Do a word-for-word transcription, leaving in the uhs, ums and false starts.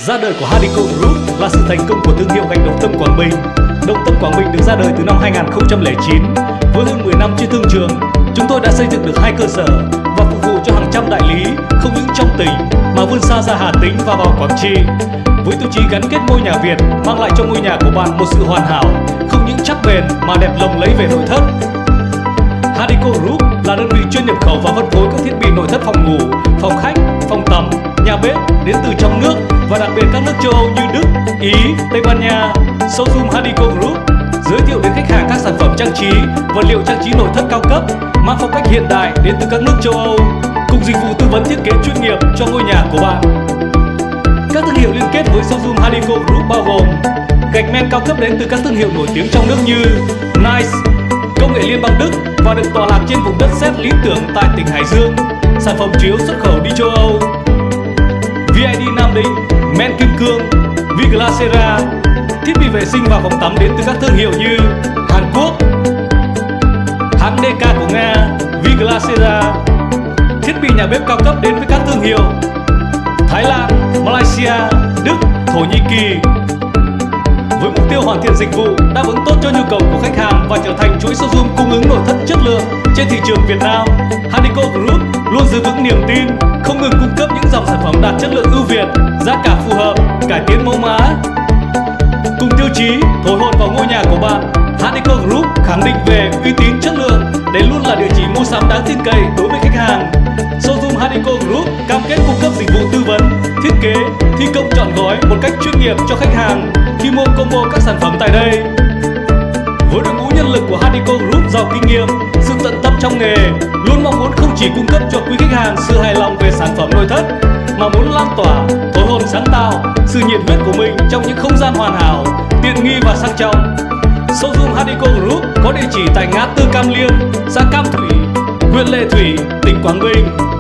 Ra đời của Hadico Group là sự thành công của thương hiệu gạch Đồng Tâm Quảng Bình. Đồng Tâm Quảng Bình được ra đời từ năm hai nghìn không trăm lẻ chín. Với hơn mười năm trên thương trường, chúng tôi đã xây dựng được hai cơ sở và phục vụ cho hàng trăm đại lý không những trong tỉnh mà vươn xa ra Hà Tĩnh và vào Quảng Trị. Với tiêu chí gắn kết ngôi nhà Việt, mang lại cho ngôi nhà của bạn một sự hoàn hảo, không những chắc bền mà đẹp lộng lẫy về nội thất. Hadico Group là đơn vị chuyên nhập khẩu và phân phối các thiết bị nội thất phòng ngủ, phòng khách, phòng tắm, nhà bếp đến từ trong nước và đặc biệt các nước châu Âu như Đức, Ý, Tây Ban Nha. Showroom Hadico Group giới thiệu đến khách hàng các sản phẩm trang trí, vật liệu trang trí nội thất cao cấp, mang phong cách hiện đại đến từ các nước châu Âu, cùng dịch vụ tư vấn thiết kế chuyên nghiệp cho ngôi nhà của bạn. Các thương hiệu liên kết với showroom Hadico Group bao gồm gạch men cao cấp đến từ các thương hiệu nổi tiếng trong nước như Nice, công nghệ liên bang Đức và được tọa lạc trên vùng đất sét lý tưởng tại tỉnh Hải Dương. Sản phẩm chủ yếu xuất khẩu đi châu Âu. vê i đê Nam Định, men kim cương, Viglacera, thiết bị vệ sinh và phòng tắm đến từ các thương hiệu như Hàn Quốc, hãng đê ca của Nga, Viglacera, thiết bị nhà bếp cao cấp đến với các thương hiệu Thái Lan, Malaysia, Đức, Thổ Nhĩ Kỳ. Với mục tiêu hoàn thiện dịch vụ, đáp ứng tốt cho nhu cầu của khách hàng và trở thành chuỗi showroom cung ứng nội thất chất lượng trên thị trường Việt Nam, Hadico Group luôn giữ vững niềm tin, không ngừng cung cấp những dòng sản phẩm đạt chất lượng ưu việt, giá cả phù hợp, cải tiến mẫu mã. Cùng tiêu chí thổi hồn vào ngôi nhà của bạn, Hadico Group khẳng định về uy tín chất lượng để luôn là địa chỉ mua sắm đáng tin cậy đối với khách hàng. Showroom Hadico Group cam kết cung cấp dịch vụ tư vấn, thiết kế, thi công trọn gói một cách chuyên nghiệp cho khách hàng khi mua combo các sản phẩm tại đây. Với đội ngũ nhân lực của Hadico Group giàu kinh nghiệm, sự tận tâm trong nghề, luôn mong muốn không chỉ cung cấp cho quý khách hàng sự hài lòng về sản phẩm nội thất, mà muốn lan tỏa, thổi hồn sáng tạo, sự nhiệt huyết của mình trong những không gian hoàn hảo, tiện nghi và sang trọng. Showroom Hadico Group có địa chỉ tại ngã tư Cam Liên, xã Cam Thủy, huyện Lệ Thủy, tỉnh Quảng Bình.